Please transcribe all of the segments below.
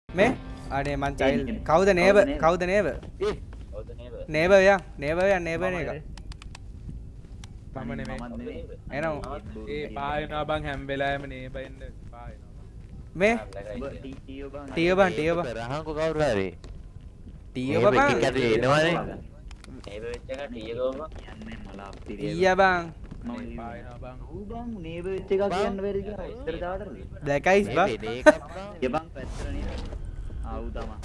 මේ අනේ මං චයිල්ඩ් කවුද නේබ කවුද නේබ නේබ යා නේබ යා නේබ නේ එක මම නෙමෙයි එනවා ඒ පායනවා බං හැම වෙලාවෙම නේබ එන්න පායනවා මේ ටියෝ බං රහංකෝ කවුරු හරි ටියෝ බං එනවනේ නේබ වෙච්ච එක ටියෝ බං කියන්නේ මලා ඊයා බං පායනවා බං ඌ බං නේබ වෙච්ච එක කියන්න බැරි කියලා ඉස්සර දාටද දැකයිස් බං ය බං පැත්තට නේ ආ ඌ තමා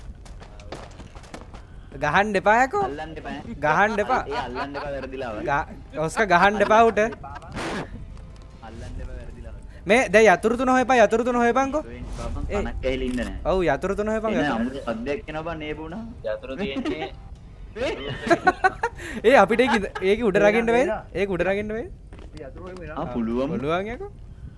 ගහන්න එපා යකෝ අල්ලන්න එපා ගහන්න එපා ඒ අල්ලන්න එපා වැරදිලා වගේ ඔස්කා ගහන්න එපා උට අල්ලන්න එපා වැරදිලා වගේ මේ දැන් යතුරු තුන හොයපන් යතුරු තුන හොයපන්කෝ ඒ කනක් ඇහිලා ඉන්න නෑ ඔව් යතුරු තුන හොයපන් එන අමුතු සද්දයක් එනවා බං නේබ උනා යතුරු තියෙන්නේ ඒ අපිට ඒක උඩ රගින්න වෙයි ඒක උඩ රගින්න වෙයි යතුරු හොයමු ආ පුළුවන් පුළුවන් යකෝ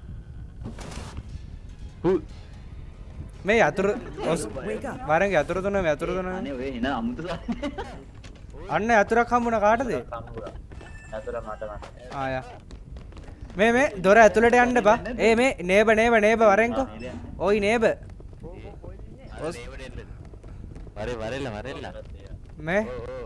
මේ යතුරු වරෙන් යතුරු තුන අනේ ඔය එන අමුතු අන්න යතුරක් හම්බුණා කාටද යතුර මට ආයා මේ දොර ඇතුළට යන්න එපා ඒ මේ නේබ වරෙන්කෝ ඔයි නේබ වරෙල්ලා මේ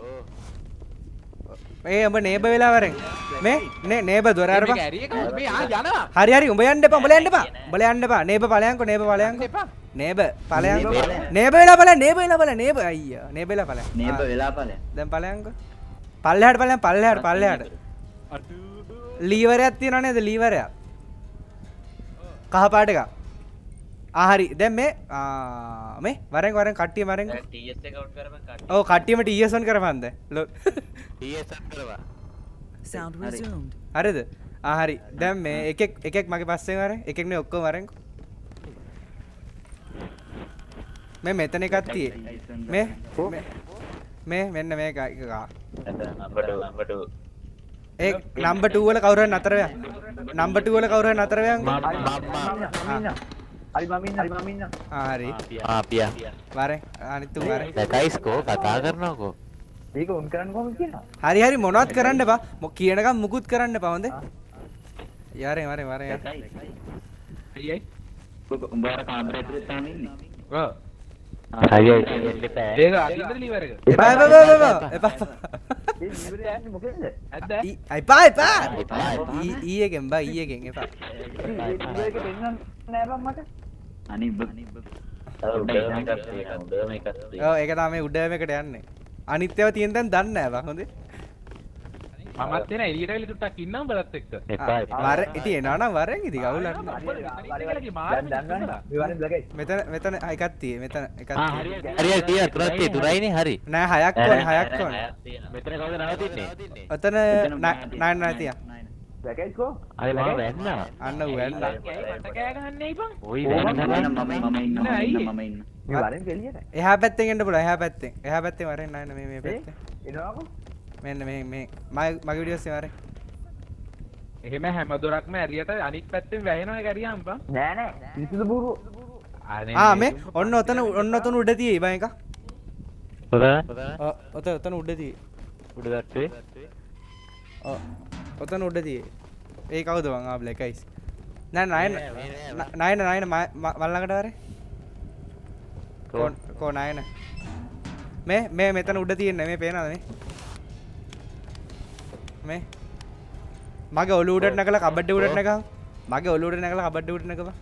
මේ උඹ නේබ වෙලා වරෙන් මේ නේබ දොර අරපන් මේ ආ යනවා හරි උඹ යන්න එපා උඹලා යන්න එපා නේබ ඵලයන්කෝ නේබ ඵලයන්කෝ නේබ ඵලයන්කෝ නේබ වෙලා ඵලයන් නේබ අයියා නේබ වෙලා ඵලයන් නේබ වෙලා ඵලයන් දැන් ඵලයන්කෝ පල්ලෙහාට ලීවරයක් තියෙනව නේද ලීවරයක් කහ පාට එකක් හරි දැන් මේ වරෙන් කට්ටිය වරෙන් TS එක අවුට් කරපන් කට්ටිය ඔව් කට්ටියම TS on කරපන් දැන් TS on කරවා sound resumed හරිද හරි දැන් මේ එකෙක් මගේ පස්සෙන් වරෙන් එකෙක් නේ ඔක්කොම වරෙන්කෝ මේ මෙතන එකක් තියෙයි මේ මෙන්න මේක එක නම්බර් 2 ඒ නම්බර් 2 වල කවුරු හරි නතර වෙයන් නම්බර් 2 වල කවුරු හරි නතර වෙයන් හරි මම ඉන්න හරි පියා වරෙන් අනිත් තුන් වරෙන් දැකයිස්කෝ කතා කරනවාකෝ මේක ඔන් කරන්න කොහොමද කියනවා හරි මොනවත් කරන්න එපා කියනකම් මුකුත් කරන්න එපා හොඳේ යාරේ වරෙන් අයියයි උඹ අර කාමරේ ඇතුලේ තාම ඉන්නේ ඔව් අයියයි ඒක අදින්ද ලිවර් එක එපා ඒ ඉවර යන්නේ මොකෙන්ද ඇද්ද එපා ඊයේගෙන් එපා ඒක දෙන්නන්න නෑ බං මට අනිබ් ඔව් ඒක තමයි උඩම එකට යන්නේ අනිත්‍යව තියෙන දැන් දන්නේ නෑ බං හොඳේ මමත් එන එළියට වෙලි ටුට්ටක් ඉන්නම් බලත් එක්ක එපා වර ඉතින් එනවා නම් වරෙන් ඉතින් කවුලක් නෑ මෙතන එකක් තියෙයි මෙතන එකක් හරි තියා තුනක් තුනයිනේ හරි නෑ හයක් ඕනේ මෙතන කවුද නවතින්නේ ඔතන නෑ තියා දැකයිකෝ අය මම වැන්නා අන්න ඌ වැන්නා මට කෑ ගහන්නේ ඉපන් ඔයි මම වැන්නා ඉන්න මේ වරෙන් එළියට එහා පැත්තෙන් එන්න පුළුවන් එහා පැත්තෙන් වරෙන් නෑ මේ පැත්තෙන් එනවාකෝ මෙන්න මේ මගේ වීඩියෝස් එකේ වරෙන් එහෙම හැම දොරක්ම ඇරියට අනිත් පැත්තෙන් වැහෙනවා ඒක ඇරියාම බං නෑ පිසුදු බూరు මේ ඔන්න ඔතන උඩ තියෙයි බං එක ඔතන උඩ තියෙයි උඩ දැක්කේ ඔතන උඩ තියෙයි ඒ කවුද බං බ්ලැක් අයිස් නෑ නයන මල්ලකට වරේ කෝ නයන මේ මෙතන උඩ තියෙන්නේ මේ පේනවද මේ මගේ ඔලුව උඩට නැගලා කබඩ් උඩට නැගහන් මගේ ඔලුව උඩට නැගලා කබඩ් උඩට නැගපන්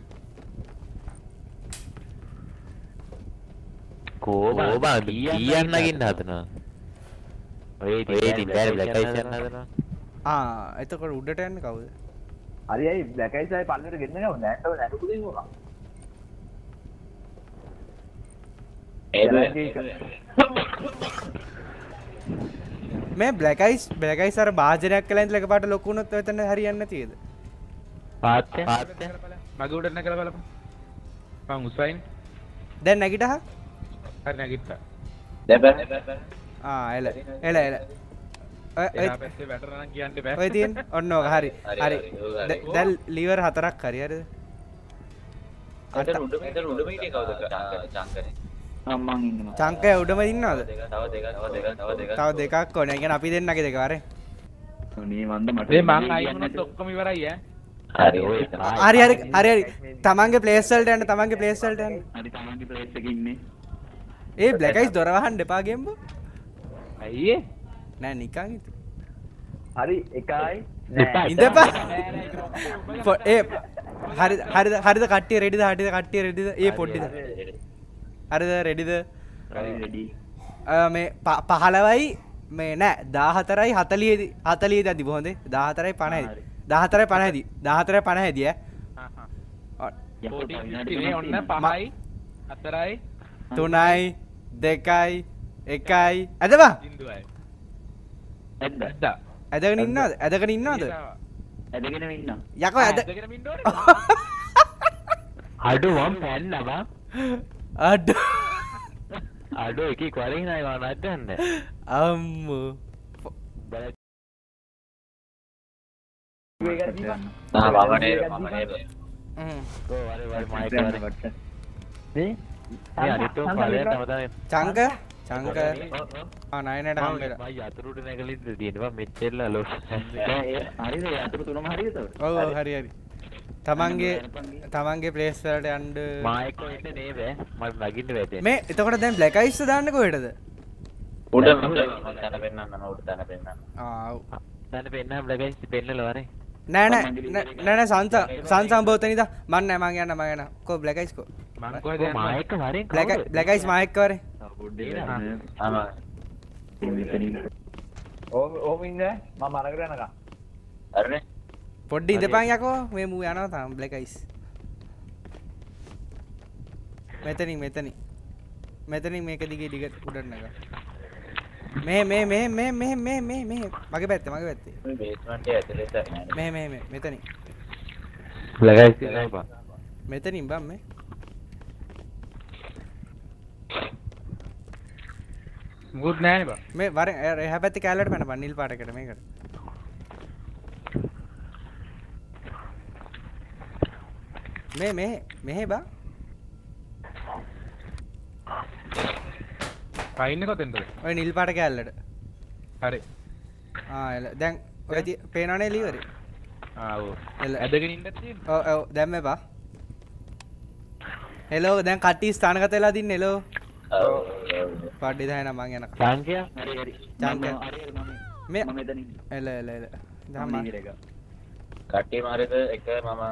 කෝබා කීයන් නගින්න හදනවා ඔය ඉතින් බැරි බ්ලැක් අයිස් යන්න හදනවා එතකොට උඩට යන්නේ කවුද හරි අය බ්ලැක් අයිස් ආයි පල්ලෙට ගෙන්න ගමු නැට්ටව නැටුකු දෙන්නවා මේ බ්ලැක් අයිස් අර භාජනයක් කියලා ඉඳලා එකපාරට ලොකු වුණොත් එතන හරියන්නේ නැතිද පාත්තේ මගේ උඩට නැගලා බලපන් මං උසයින් දැන් නැගිටහ හරි නැගිට්ටා එල එහා පැත්තේ වැටරනම් කියන්න බෑ ඔය තියෙන ඔන්න ඔක හරි දැන් ලීවර් 4ක් හරි හරිද අතන උඩ මේකේ කවුද චංකනේ මං ඉන්නවා චංකය උඩම ඉන්නවද තව දෙකක් ඕනේ. يعني අපි දෙන්නගේ දෙක වරේ. මේ මන්ද මට මේ මං අයින් වුණොත් ඔක්කොම ඉවරයි ඈ. හරි ඔය හරි තමන්ගේ ප්ලේස් වලට යන්න තමන්ගේ ප්ලේස් වලට යන්න හරි තමන්ගේ ප්ලේස් එකේ ඉන්නේ. ඒ බ්ලැක් අයිස් දොර වහන්න එපා ගෙම්බෝ අයියේ නෑ නිකන් ඉතින් හරි එකයි ඉඳපා ඒ හරිද කට්ටිය රෙඩිද කට්ටිය රෙඩිද ඒ පොඩ්ඩිද හරිද රෙඩිද හරි රෙඩි. මේ 15යි මේ නෑ 14යි 40යි දැදි බොහොඳේ 14යි 50යි 14යි 50යි 14යි 50යි ඔන්න 5යි 4යි 3යි 2යි 1යි ඇදවා ඇද්දා. ඇදගෙන ඉන්නවද ඇදගෙන ඉන්නවා. යකෝ ඇද අඩු වම් පැන්නවා අඩු එකේ කොරින් නයි වුණාට නැද්ද අම්මෝ චංක නයනට හම්බෙලා යතුරුට නැගලින්ද තියෙනවා මෙච්චර ලොස් හරිද යතුරු තුනම හරිද? ඔව් හරි තමන්ගේ ප්ලේස් වලට යන්න මායිකෝ එන්න නේ බෑ මම නගින්න වැටේ මේ එතකොට දැන් බ්ලැක් අයිස් දාන්න කොහෙටද උඩ මම තන පෙන්නන්න උඩ තන පෙන්නන්න තන පෙන්නන්න බ්ලැක් අයිස් පෙන්නලා වරේ නෑ සංසම්බෝතනිද මන්න මං යන්න කෝ බ්ලැක් අයිස් කෝ මං කොහෙද යන්නේ මායික වරේ බ්ලැක් අයිස් මායික් වරේ ඕම ඉන්නේ මම අරගෙන යනකම් හරිනේ පොඩ්ඩ ඉඳපන් යකෝ මේ මූ යනවා තාම බ්ලැක් අයිස් මෙතනින් මේක දිගේ දිගට උඩට නග මේ මගේ පැත්තේ මේ බේස්මන්ට් එකේ ඇතුලේ මේ මෙතනින් බ්ලැක් අයිස් කියනවා මෙතනින් බම් මේ මුකුත් නෑනේ බා මේ වරෙන් එහා පැත්තේ කැලලට පැනපන් නිල් පාටකට මේකට මෙහෙ බා පයින්නේ කොතෙන්ද ඔය නිල් පාට කැලලට හරි එල දැන් ඔය පේනවනේ එළියවරේ ඔව් එල ඇදගෙන ඉන්නත් තියෙනවා ඔව් දැන් මේ බා හෙලෝ දැන් කට්ටිය ස්ථානගත වෙලා දින්නේ හෙලෝ ඔව් පාඩේ දායනා මං යනවා චාන්කියා හරි. චාන්ක මේ මම එතනින් එල දහම කට්ටිය මාරේද එක මම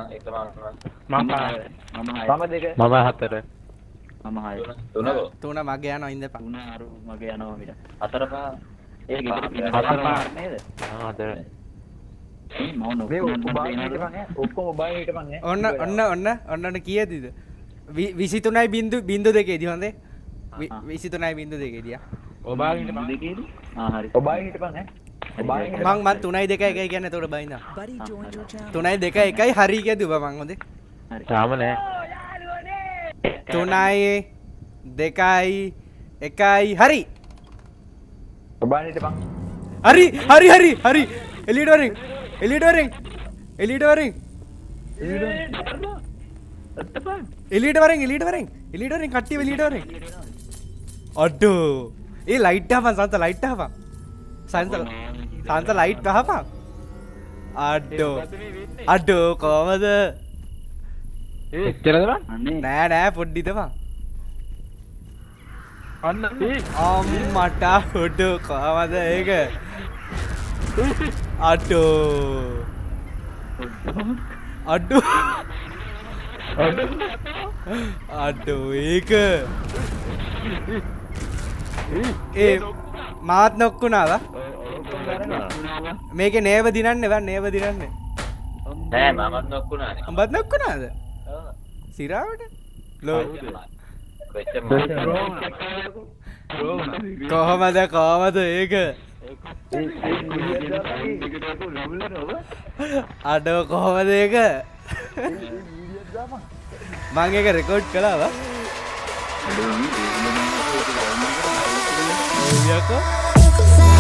මම දෙක මම හතර මම හය තුන මගේ යනවා ඉඳපන් තුන අර මගේ යනවා මිට හතර පහ ඒ ගෙදර හතර පහ නේද? හතර මම මේ ඔබාගේ හිටපන් ඔක්කොම ඔබාගේ හිටපන් ඔන්න කීයදද 23.02 දී හොඳේ 23.02 ඔබාගේ ඉන්න දෙකේද? හරි. ඔබාගේ හිටපන් මං 3.2 1 කියන්නේ එතකොට බයින්දා Buddy joined your channel. 3.2 1යි හරි කියදුවා මං හොඳේ තාම නෑ 3යි 2යි 1යි හරි ඔබාගේ හිටපන් හරි එලියට වරෙන් කට්ටිය එලියට වරෙන් අඩෝ ඒ ලයිට් ආපන් සංත ලයිට් පහපන් අඩෝ කොහමද එච්චරද බං අනේ නෑ පොඩ්ඩි තපන් අන්න අම්මට හොඩෝ කොහමද ඒක අඩෝ ඒක ඒ මාත් නොක්කුණාව මේකේ නේව දිනන්නේ නෑ මමත් නොක්කුණානේ උඹත් නොක්කුණාද සිරාවට ලෝ කොහමද ඒක අඩෝ කොහමද ඒක මං ඒක රෙකෝඩ් කළාවා යකෝ